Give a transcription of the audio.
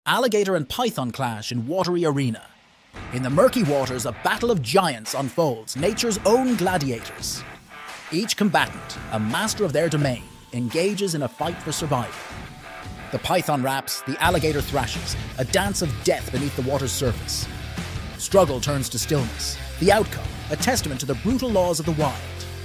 Alligator and python clash in watery arena. In the murky waters, a battle of giants unfolds, nature's own gladiators. Each combatant, a master of their domain, engages in a fight for survival. The python raps, the alligator thrashes, a dance of death beneath the water's surface. Struggle turns to stillness, the outcome, a testament to the brutal laws of the wild.